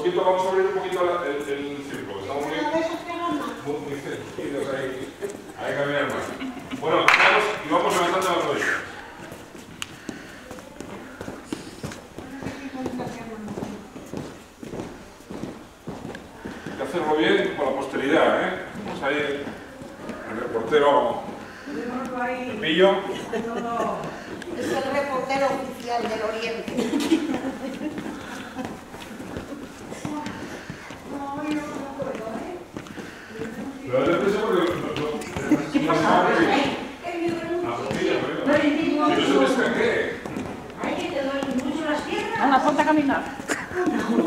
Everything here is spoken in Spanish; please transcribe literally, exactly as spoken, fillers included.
poquito, vamos a abrir un poquito la, el, el círculo. Estamos muy, muy, muy cerquitos ahí. Hay que caminar más. Bueno, vamos y vamos levantando las rodillas. Hay que hacerlo bien con la posteridad, ¿eh? Vamos ahí el reportero Pepillo. Es el reportero oficial del Oriente. Pero es presa porque ¿Qué pasa? Si no se me escaqué. Anda, ponte a caminar.